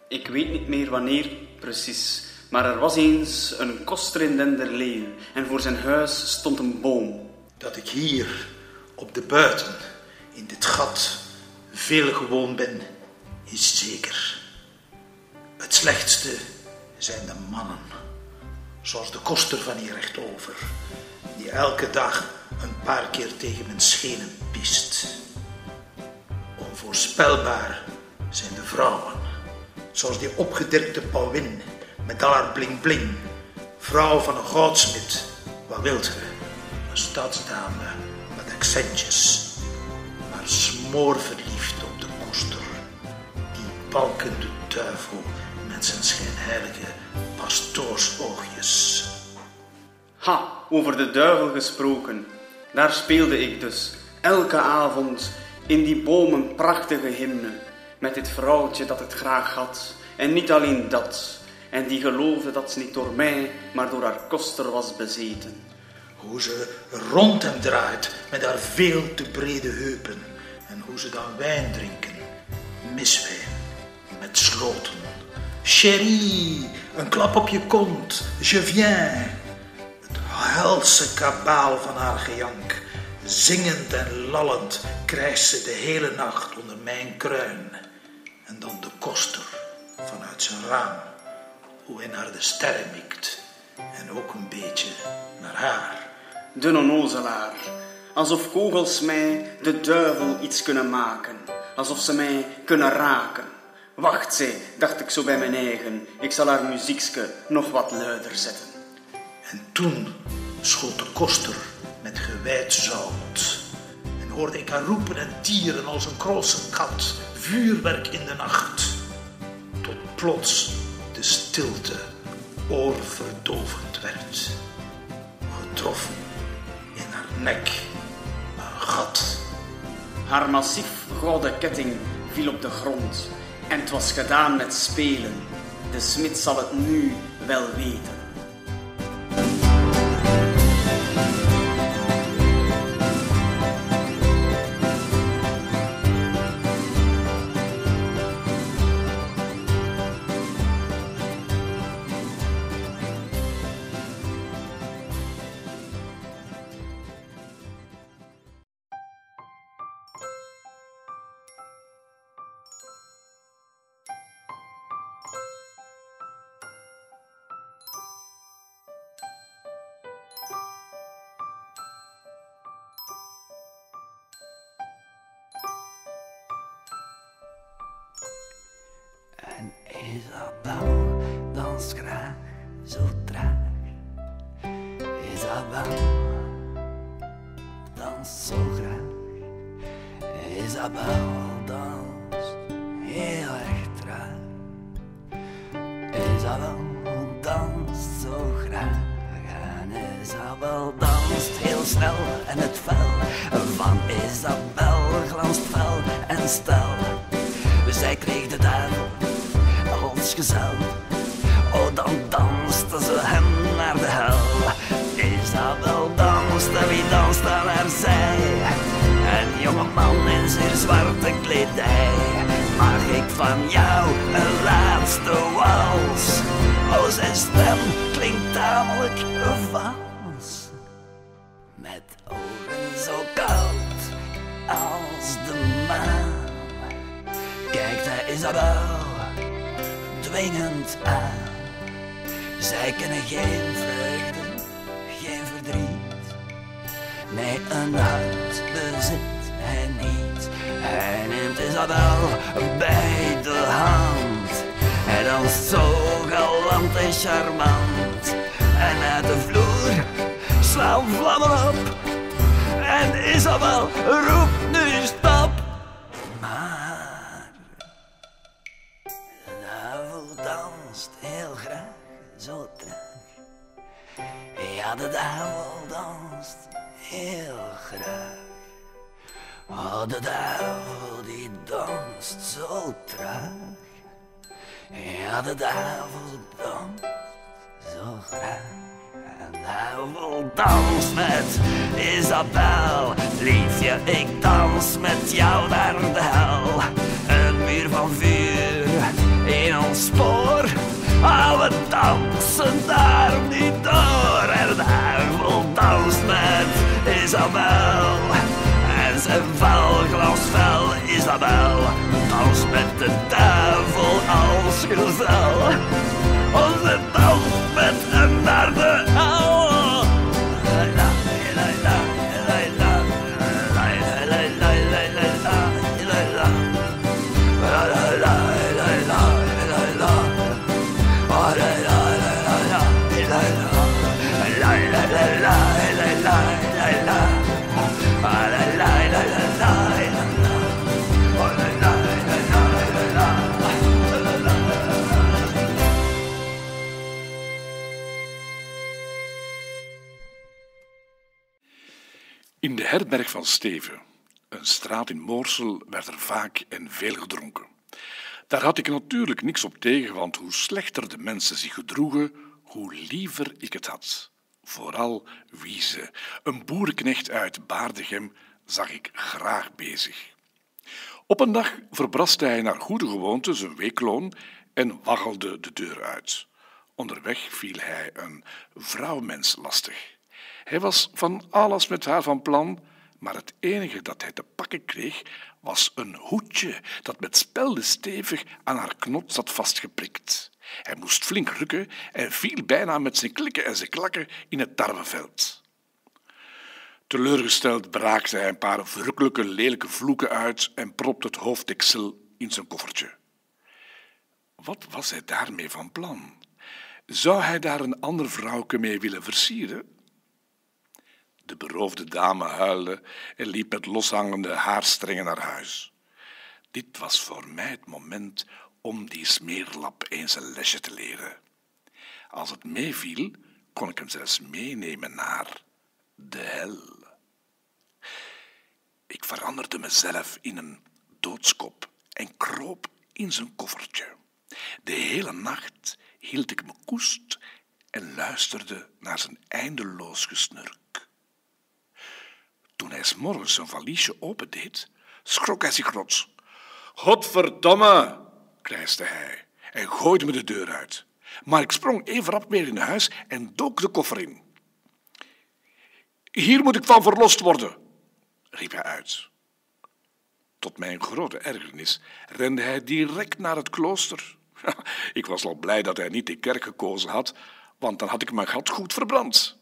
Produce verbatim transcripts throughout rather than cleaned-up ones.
Ik weet niet meer wanneer precies, maar er was eens een koster in Denderleeuw en voor zijn huis stond een boom. Dat ik hier, op de buiten, in dit gat, veel gewoon ben, is zeker. Het slechtste zijn de mannen, zoals de koster van hier rechtover, die elke dag een paar keer tegen mijn schenen pist. Onvoorspelbaar zijn de vrouwen, zoals die opgedirkte pauwin met al haar bling bling, vrouw van een goudsmid, wat wilt ge? Een stadsdame met accentjes, maar smoorverliefd op de koster, die balkende duivel met zijn schijnheilige pastoorsoogjes. Ha, over de duivel gesproken. Daar speelde ik dus, elke avond, in die boom een prachtige hymne, met dit vrouwtje dat het graag had, en niet alleen dat, en die geloofde dat ze niet door mij, maar door haar koster was bezeten. Hoe ze rond hem draait met haar veel te brede heupen, en hoe ze dan wijn drinken, miswijn, met sloten. Chérie, een klap op je kont, je viens. Het helse kabaal van haar gejank, zingend en lallend krijgt ze de hele nacht onder mijn kruin. En dan de koster vanuit zijn raam, hoe hij naar de sterren mikt en ook een beetje naar haar. De onnozelaar, alsof kogels mij de duivel iets kunnen maken, alsof ze mij kunnen raken. Wacht, zij, dacht ik zo bij mijn eigen, ik zal haar muziekske nog wat luider zetten. En toen schoot de koster met gewijd zout. En hoorde ik haar roepen en tieren als een krosse kat, vuurwerk in de nacht. Tot plots de stilte oorverdovend werd. Getroffen in haar nek een gat. Haar massief gouden ketting viel op de grond en het was gedaan met spelen. De smid zal het nu wel weten. En Isabel danst graag zo traag. Isabel danst zo graag. Isabel danst heel erg traag. Isabel danst zo graag. En Isabel danst heel snel en het vel van Isabel glanst fel en stel. Zij kreeg de duivel als gezel. Oh, dan danste ze hem naar de hel. Isabel danst en wie danst aan haar zij? Een jonge man in zeer zwarte kledij. Mag ik van jou een laatste wals? Oh, zijn stem klinkt tamelijk vals. Met ogen zo koud als de maan kijkt hij Isabel dwingend aan. Zij kennen geen vreugde, geen verdriet. Nee, een hart bezit hij niet. Hij neemt Isabel bij de hand. Hij danst zo galant en charmant. En uit de vloer slaan vlammen op. En Isabel roept nu stop. Maar de duivel danst heel graag zo traag. Ja, de duivel danst heel graag. Oh, de duivel die danst zo traag. Ja, de duivel danst zo graag. En de duivel danst met Isabel. Liefje, ik dans met jou naar de hel. Een muur van vuur in ons Isabel. En zijn vuilglasvel Isabel danst met de duivel als gezel. Onze dans met hem naar de hel. In de herberg van Steven, een straat in Moorsel, werd er vaak en veel gedronken. Daar had ik natuurlijk niks op tegen, want hoe slechter de mensen zich gedroegen, hoe liever ik het had. Vooral Wiese, een boerenknecht uit Baardegem, zag ik graag bezig. Op een dag verbraste hij naar goede gewoonte zijn weekloon en waggelde de deur uit. Onderweg viel hij een vrouwmens lastig. Hij was van alles met haar van plan, maar het enige dat hij te pakken kreeg was een hoedje dat met spelden stevig aan haar knot zat vastgeprikt. Hij moest flink rukken en viel bijna met zijn klikken en zijn klakken in het tarweveld. Teleurgesteld braakte hij een paar verrukkelijke, lelijke vloeken uit en propte het hoofddeksel in zijn koffertje. Wat was hij daarmee van plan? Zou hij daar een ander vrouwke mee willen versieren? De beroofde dame huilde en liep met loshangende haarstrengen naar huis. Dit was voor mij het moment om die smeerlap eens een lesje te leren. Als het meeviel, kon ik hem zelfs meenemen naar de hel. Ik veranderde mezelf in een doodskop en kroop in zijn koffertje. De hele nacht hield ik me koest en luisterde naar zijn eindeloos gesnurk. Toen hij 's morgens zijn valiesje opendeed, schrok hij zich rots. Godverdomme, krijste hij en gooide me de deur uit. Maar ik sprong even rap weer in huis en dook de koffer in. Hier moet ik van verlost worden, riep hij uit. Tot mijn grote ergernis rende hij direct naar het klooster. Ik was al blij dat hij niet de kerk gekozen had, want dan had ik mijn gat goed verbrand.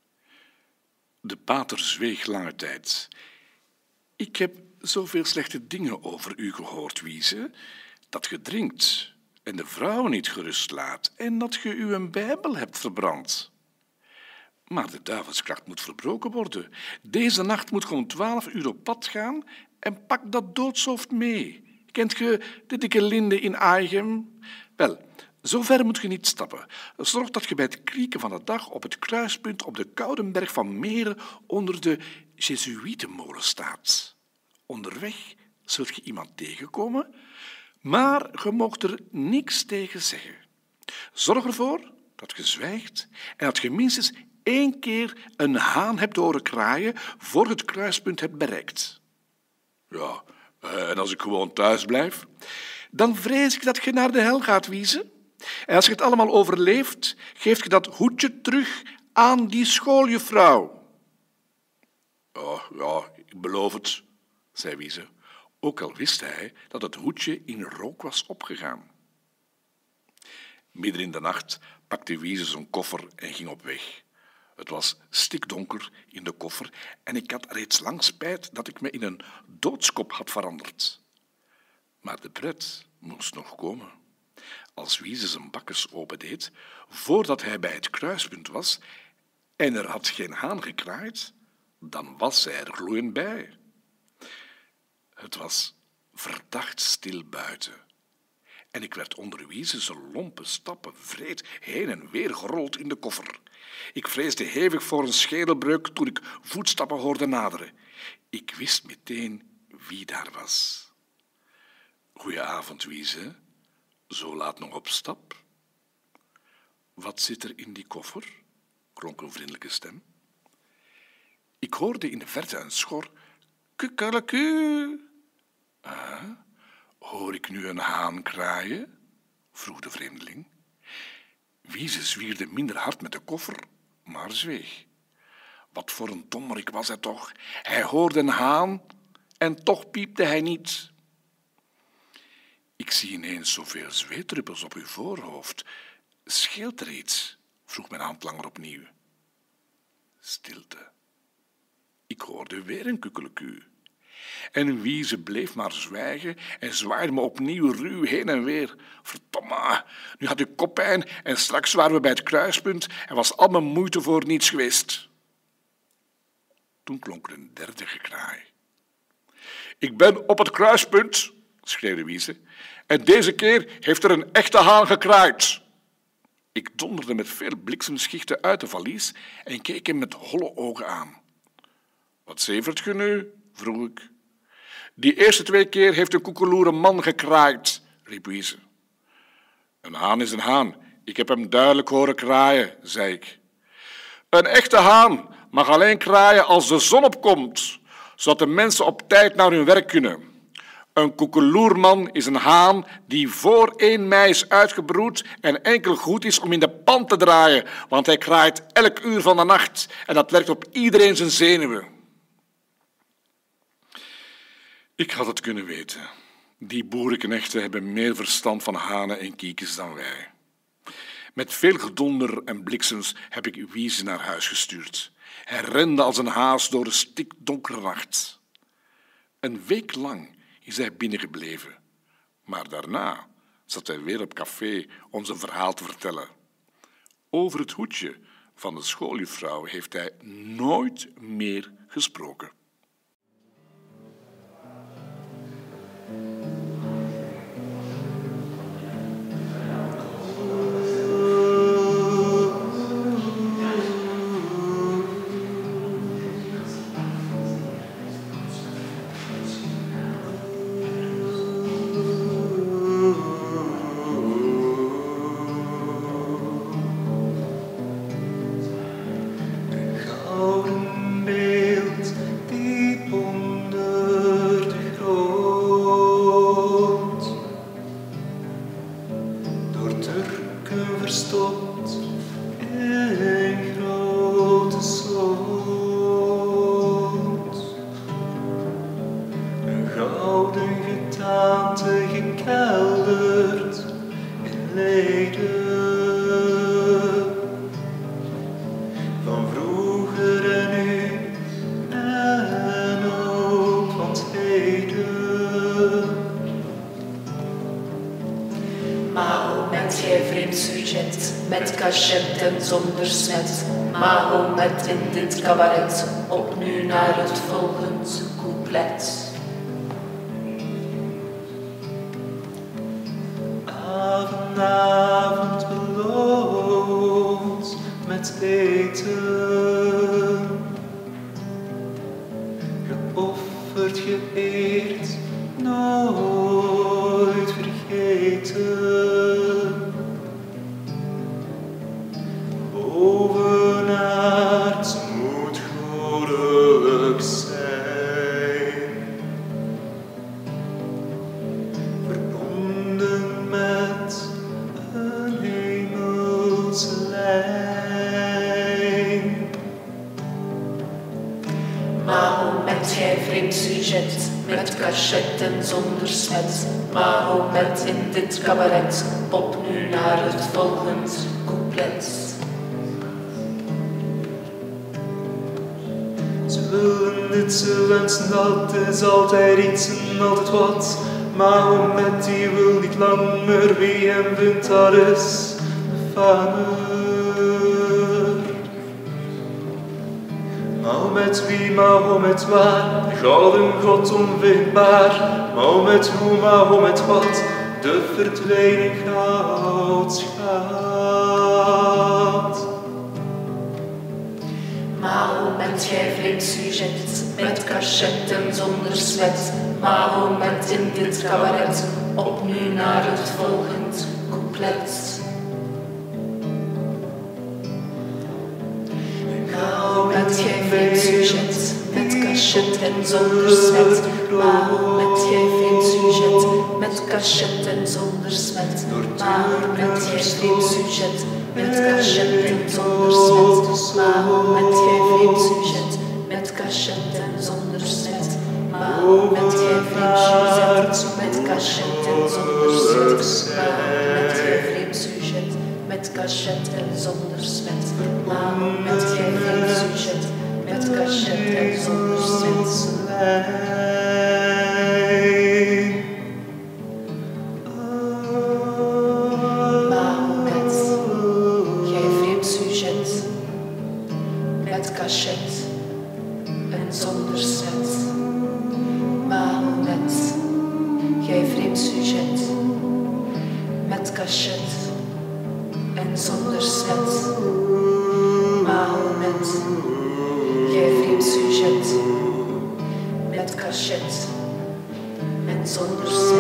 De pater zweeg lange tijd. Ik heb zoveel slechte dingen over u gehoord, Wiese, dat ge drinkt en de vrouw niet gerust laat en dat ge u een bijbel hebt verbrand. Maar de duivelskracht moet verbroken worden. Deze nacht moet ge om twaalf uur op pad gaan en pak dat doodshoofd mee. Kent ge de dikke linde in Aegem? Wel, zo ver moet je niet stappen. Zorg dat je bij het krieken van de dag op het kruispunt op de Koudenberg van Meren onder de Jezuïetenmolen staat. Onderweg zult je iemand tegenkomen, maar je moogt er niks tegen zeggen. Zorg ervoor dat je zwijgt en dat je minstens één keer een haan hebt horen kraaien voor je het kruispunt hebt bereikt. Ja, en als ik gewoon thuis blijf, dan vrees ik dat je naar de hel gaat, Wiese. En als je het allemaal overleeft, geeft je dat hoedje terug aan die schooljuffrouw. Ja, ja, ik beloof het, zei Wiese, ook al wist hij dat het hoedje in rook was opgegaan. Midden in de nacht pakte Wiese zijn koffer en ging op weg. Het was stikdonker in de koffer en ik had reeds lang spijt dat ik me in een doodskop had veranderd. Maar de pret moest nog komen. Als Wiese zijn bakkes opendeed, voordat hij bij het kruispunt was en er had geen haan gekraaid, dan was hij er gloeiend bij. Het was verdacht stil buiten en ik werd onder Wiese zijn lompe stappen vreed heen en weer gerold in de koffer. Ik vreesde hevig voor een schedelbreuk toen ik voetstappen hoorde naderen. Ik wist meteen wie daar was. Goedenavond, Wiese. Zo laat nog op stap? Wat zit er in die koffer? Klonk een vriendelijke stem. Ik hoorde in de verte een schor kukkelekeu. Ah, hoor ik nu een haan kraaien? Vroeg de vreemdeling. Wiese zwierde minder hard met de koffer, maar zweeg. Wat voor een dommerik was hij toch. Hij hoorde een haan en toch piepte hij niet. Ik zie ineens zoveel zweetdruppels op uw voorhoofd. Scheelt er iets? Vroeg mijn handlanger opnieuw. Stilte. Ik hoorde weer een kukkeleku. En Wiese bleef maar zwijgen en zwaaide me opnieuw ruw heen en weer. Verdomme, nu had ik koppijn en straks waren we bij het kruispunt en was al mijn moeite voor niets geweest. Toen klonk er een derde gekraai. Ik ben op het kruispunt, schreeuwde Wiese, en deze keer heeft er een echte haan gekraaid. Ik donderde met veel bliksemschichten uit de valies en keek hem met holle ogen aan. Wat zevert ge nu? Vroeg ik. Die eerste twee keer heeft een koekeloer een man gekraaid, riep Wiese. Een haan is een haan. Ik heb hem duidelijk horen kraaien, zei ik. Een echte haan mag alleen kraaien als de zon opkomt, zodat de mensen op tijd naar hun werk kunnen. Een koekeloerman is een haan die voor één mei is uitgebroed en enkel goed is om in de pan te draaien, want hij kraait elk uur van de nacht en dat werkt op iedereen zijn zenuwen. Ik had het kunnen weten. Die boerenknechten hebben meer verstand van hanen en kiekens dan wij. Met veel gedonder en bliksems heb ik Wiese naar huis gestuurd. Hij rende als een haas door de stikdonkere nacht. Een week lang is hij binnengebleven, maar daarna zat hij weer op café ons een verhaal te vertellen. Over het hoedje van de schooljuffrouw heeft hij nooit meer gesproken. Met cachet en zonder smet, Mahomet in dit cabaret, op nu naar het volgende couplet. Avond, avond beloond met eten, geofferd, geëerd, nooit vergeten. Bovenaards moet goddelijk zijn, verbonden met een hemelse lijn. Mahomet, jij vreemd sujet, met cachet en zonder smet, Mahomet in dit cabaret, op nu naar het volgende couplet. Ze willen dit, ze wensen dat, het is altijd iets en altijd wat. Mahomet die wil niet langer, wie hem vindt dat is de vader. Mahomet wie, Mahomet waar, de gouden god onvindbaar. Mahomet hoe, Mahomet wat, de verdwenen goudschat. Mahomet, jij vreemd sujet, met cachet en zonder smet, Mahomet in dit cabaret, op nu naar het volgende couplet. Mahomet, jij vreemd sujet, met cachet en zonder smet, Mahomet, jij vreemd sujet, met cachet en zonder smet, Mahomet, jij vreemd sujet, met cachetten zonder smet. Mahomet, jij vreemd sujet, met cachetten zonder smet. Mahomet, jij vreemd sujet, met cachetten zonder smet. Mahomet, jij vreemd sujet, met cachetten zonder smet. Mahomet, jij vreemd sujet, met cachetten zonder smet. Met cachet en zonder smet. Mahomet, jij vreemd sujet. Met cachet en zonder smet. Mahomet, jij vreemd sujet. Met cachet en zonder smet.